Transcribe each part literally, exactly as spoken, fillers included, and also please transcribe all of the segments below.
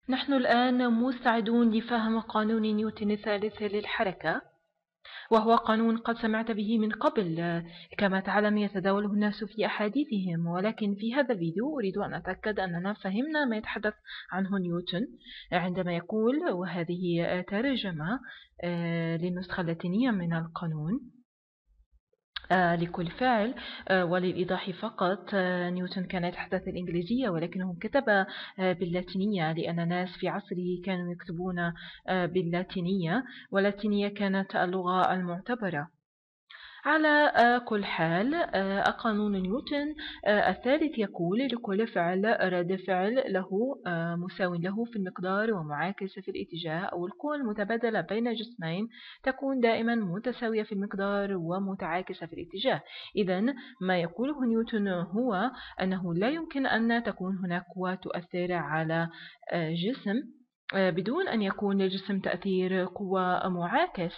نحن الآن مستعدون لفهم قانون نيوتن الثالث للحركة، وهو قانون قد سمعت به من قبل. كما تعلم يتداوله الناس في أحاديثهم، ولكن في هذا الفيديو أريد أن أتأكد أننا فهمنا ما يتحدث عنه نيوتن عندما يقول، وهذه ترجمة للنسخة اللاتينية من القانون آه لكل فعل. آه وللإيضاح فقط، آه نيوتن كان يتحدث الإنجليزية، ولكنه كتب آه باللاتينية لأن ناس في عصره كانوا يكتبون آه باللاتينية، واللاتينية كانت اللغة المعتبرة. على كل حال، قانون نيوتن الثالث يقول: لكل فعل رد فعل له مساو له في المقدار ومعاكس في الاتجاه، أو القوى المتبادلة بين جسمين تكون دائما متساوية في المقدار ومتعاكسة في الاتجاه. إذن ما يقوله نيوتن هو أنه لا يمكن أن تكون هناك قوى تؤثر على جسم بدون أن يكون للجسم تأثير قوى معاكس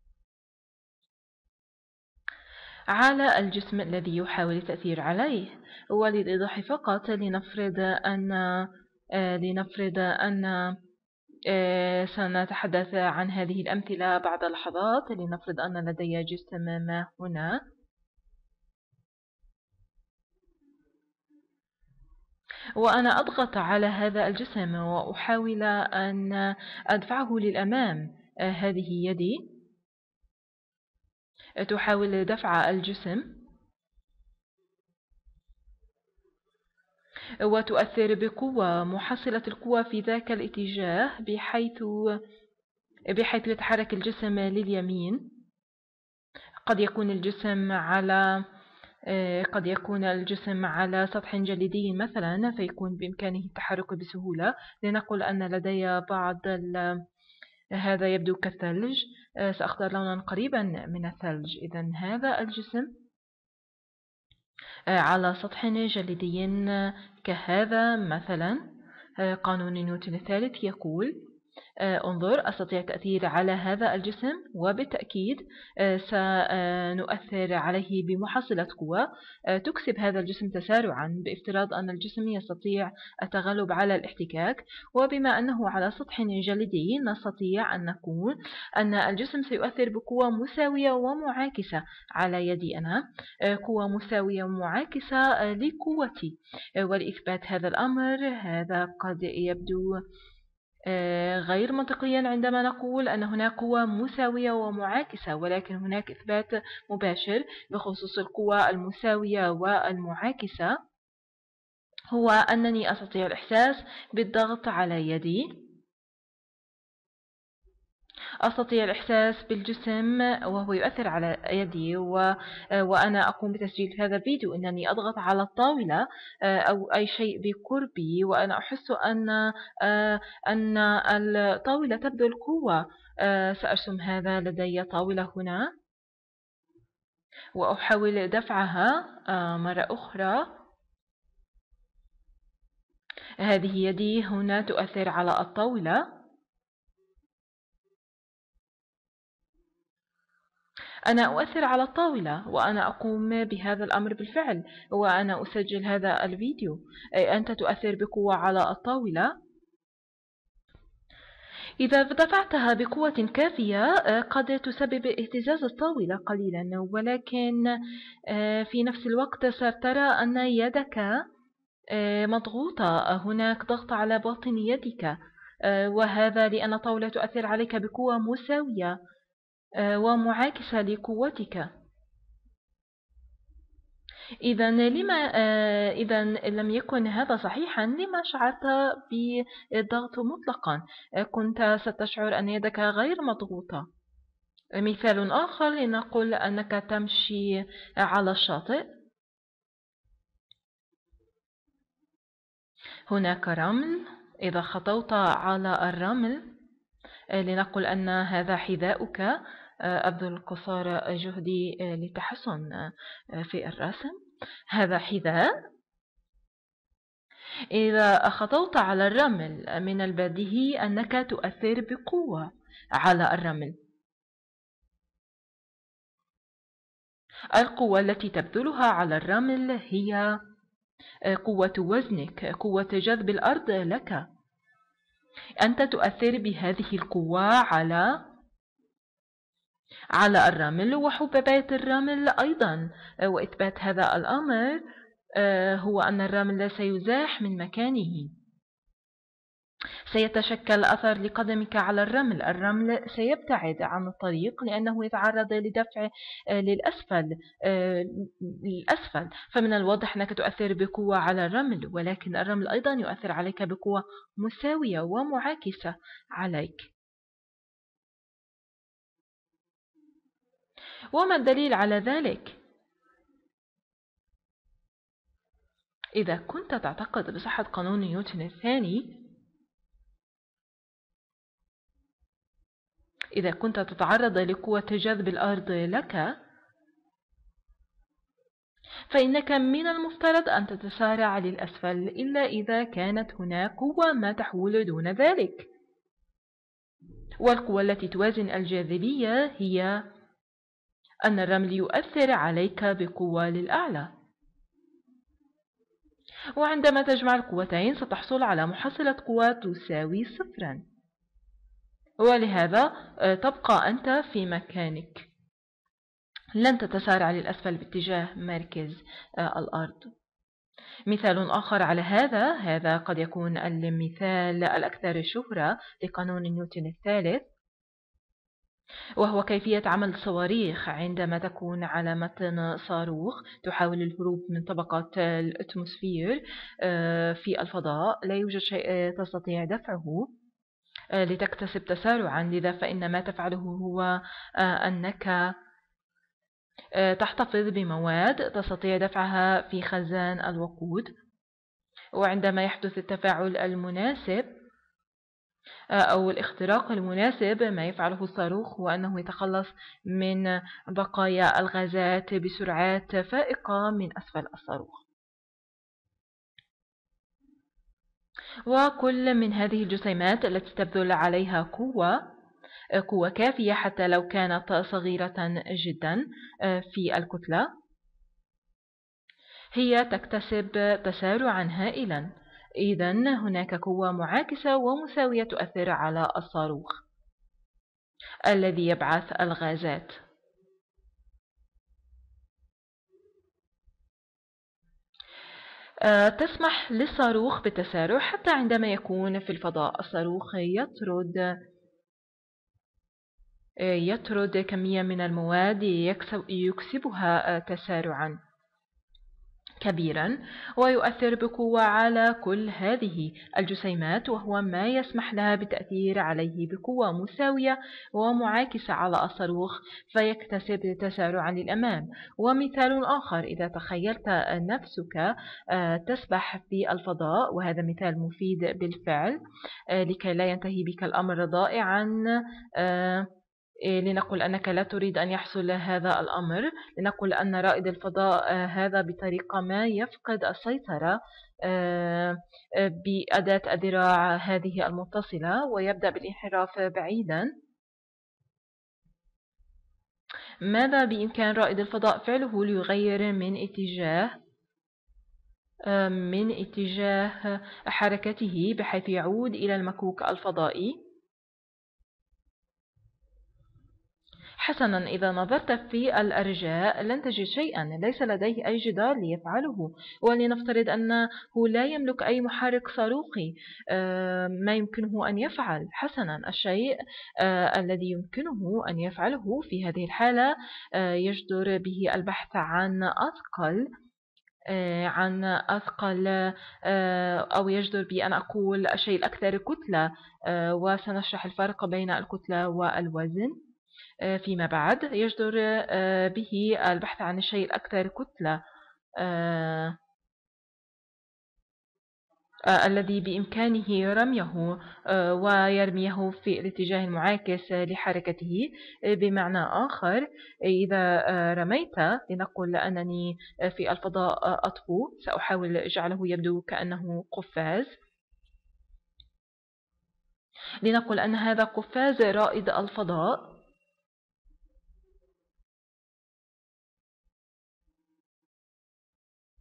على الجسم الذي يحاول التأثير عليه. وللإيضاح فقط، لنفرض أن لنفرض أن سنتحدث عن هذه الأمثلة بعد لحظات. لنفرض أن لدي جسم ما هنا، وأنا أضغط على هذا الجسم وأحاول أن أدفعه للأمام. هذه يدي تحاول دفع الجسم وتؤثر بقوة محصلة القوة في ذاك الاتجاه، بحيث بحيث يتحرك الجسم لليمين. قد يكون الجسم على قد يكون الجسم على سطح جليدي مثلا، فيكون بإمكانه التحرك بسهولة. لنقل أن لدي بعض هذا يبدو كالثلج، سأختار لونا قريبا من الثلج. إذن هذا الجسم على سطح جليدي كهذا مثلا. قانون نيوتن الثالث يقول: انظر، أستطيع التأثير على هذا الجسم، وبالتأكيد سنؤثر عليه بمحصلة قوة تكسب هذا الجسم تسارعا، بافتراض أن الجسم يستطيع التغلب على الاحتكاك. وبما أنه على سطح جليدي، نستطيع أن نقول أن الجسم سيؤثر بقوة مساوية ومعاكسة على يدي أنا، قوة مساوية ومعاكسة لقوتي. ولإثبات هذا الأمر، هذا قد يبدو غير منطقيا عندما نقول أن هناك قوة مساوية ومعاكسة، ولكن هناك إثبات مباشر بخصوص القوة المساوية والمعاكسة، هو أنني أستطيع الإحساس بالضغط على يدي. أستطيع الإحساس بالجسم وهو يؤثر على يدي، و... وأنا أقوم بتسجيل هذا الفيديو أنني أضغط على الطاولة أو أي شيء بقربي، وأنا أحس أن أن الطاولة تبذل قوة. سأرسم هذا، لدي طاولة هنا وأحاول دفعها مرة أخرى. هذه يدي هنا تؤثر على الطاولة. أنا أؤثر على الطاولة وأنا أقوم بهذا الأمر بالفعل، وأنا أسجل هذا الفيديو. أنت تؤثر بقوة على الطاولة. إذا دفعتها بقوة كافية قد تسبب اهتزاز الطاولة قليلا، ولكن في نفس الوقت سترى أن يدك مضغوطة. هناك ضغط على باطن يدك، وهذا لأن الطاولة تؤثر عليك بقوة مساوية ومعاكسة لقوتك. إذا لما إذا لم يكن هذا صحيحا، لما شعرت بالضغط مطلقا؟ كنت ستشعر أن يدك غير مضغوطة. مثال آخر، لنقل أنك تمشي على الشاطئ، هناك رمل. إذا خطوت على الرمل، لنقل أن هذا حذاؤك، أبذل قصارى جهدي للتحسن في الرسم. هذا حذاء. إذا خطوت على الرمل، من البديهي أنك تؤثر بقوة على الرمل. القوة التي تبذلها على الرمل هي قوة وزنك، قوة جذب الأرض لك. أنت تؤثر بهذه القوة على على الرمل وحبيبات الرمل أيضا. وإثبات هذا الأمر هو أن الرمل سيزاح من مكانه. سيتشكل أثر لقدمك على الرمل. الرمل سيبتعد عن الطريق لأنه يتعرض لدفع للأسفل للأسفل فمن الواضح أنك تؤثر بقوة على الرمل، ولكن الرمل أيضا يؤثر عليك بقوة مساوية ومعاكسة عليك. وما الدليل على ذلك؟ إذا كنت تعتقد بصحة قانون نيوتن الثاني، إذا كنت تتعرض لقوة جذب الأرض لك، فإنك من المفترض أن تتسارع للأسفل إلا إذا كانت هناك قوة ما تحول دون ذلك. والقوة التي توازن الجاذبية هي أن الرمل يؤثر عليك بقوة للأعلى. وعندما تجمع القوتين ستحصل على محصلة قوة تساوي صفرا، ولهذا تبقى أنت في مكانك، لن تتسارع للأسفل باتجاه مركز الأرض. مثال آخر على هذا هذا قد يكون المثال الأكثر شهرة لقانون نيوتن الثالث، وهو كيفية عمل صواريخ. عندما تكون على متن صاروخ تحاول الهروب من طبقة الأتموسفير في الفضاء، لا يوجد شيء تستطيع دفعه لتكتسب تسارعا، لذا فإن ما تفعله هو أنك تحتفظ بمواد تستطيع دفعها في خزان الوقود، وعندما يحدث التفاعل المناسب أو الاختراق المناسب ما يفعله الصاروخ هو أنه يتخلص من بقايا الغازات بسرعات فائقة من أسفل الصاروخ. وكل من هذه الجسيمات التي تبذل عليها قوة قوة كافية حتى لو كانت صغيرة جدا في الكتلة، هي تكتسب تسارعا هائلا. إذن هناك قوة معاكسة ومساوية تؤثر على الصاروخ الذي يبعث الغازات. تسمح للصاروخ بالتسارع حتى عندما يكون في الفضاء. الصاروخ يطرد يطرد كمية من المواد يكسبها تسارعا كبيرا، ويؤثر بقوة على كل هذه الجسيمات، وهو ما يسمح لها بالتأثير عليه بقوة مساوية ومعاكسة على الصاروخ فيكتسب تسارعا للأمام. ومثال آخر، إذا تخيلت نفسك تسبح في الفضاء، وهذا مثال مفيد بالفعل لكي لا ينتهي بك الأمر ضائعا، لنقل أنك لا تريد أن يحصل هذا الأمر، لنقل أن رائد الفضاء هذا بطريقة ما يفقد السيطرة بأداة الذراع هذه المتصلة ويبدأ بالانحراف بعيدا. ماذا بإمكان رائد الفضاء فعله ليغير من اتجاه من اتجاه حركته بحيث يعود إلى المكوك الفضائي؟ حسنا، إذا نظرت في الأرجاء لن تجد شيئا، ليس لديه أي جدار ليفعله. ولنفترض أنه لا يملك أي محرك صاروخي، ما يمكنه أن يفعل؟ حسنا، الشيء الذي يمكنه أن يفعله في هذه الحالة يجدر به البحث عن أثقل عن أثقل أو يجدر بي أن أقول الشيء الأكثر كتلة، وسنشرح الفرق بين الكتلة والوزن فيما بعد. يجدر به البحث عن الشيء الأكثر كتلة الذي بإمكانه رميه ويرميه في الاتجاه المعاكس لحركته. بمعنى آخر، إذا رميت، لنقل أنني في الفضاء أطفو، سأحاول جعله يبدو كأنه قفاز. لنقل أن هذا قفاز رائد الفضاء،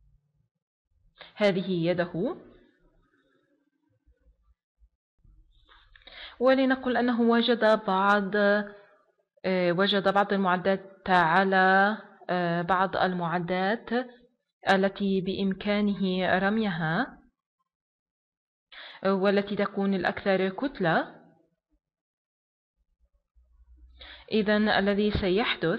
هذه يده، ولنقل أنه وجد بعض وجد بعض المعدات على بعض المعدات التي بإمكانه رميها والتي تكون الأكثر كتلة. إذن الذي سيحدث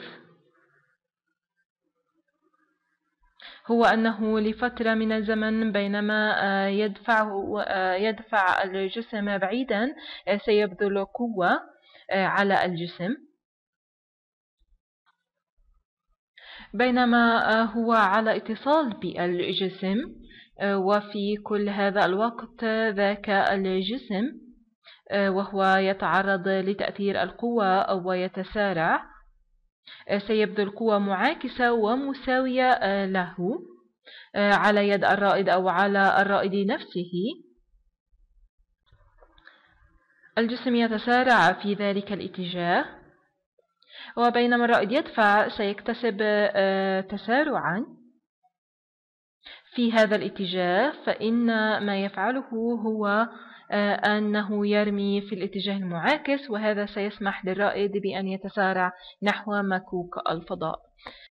هو أنه لفترة من الزمن بينما يدفع يدفع الجسم بعيدا سيبذل قوة على الجسم، بينما هو على اتصال بالجسم، وفي كل هذا الوقت ذاك الجسم وهو يتعرض لتأثير القوة ويتسارع سيبذل قوة معاكسة ومساوية له على يد الرائد أو على الرائد نفسه. الجسم يتسارع في ذلك الاتجاه، وبينما الرائد يدفع سيكتسب تسارعا في هذا الاتجاه، فإن ما يفعله هو أنه يرمي في الاتجاه المعاكس، وهذا سيسمح للرائد بأن يتسارع نحو مكوك الفضاء.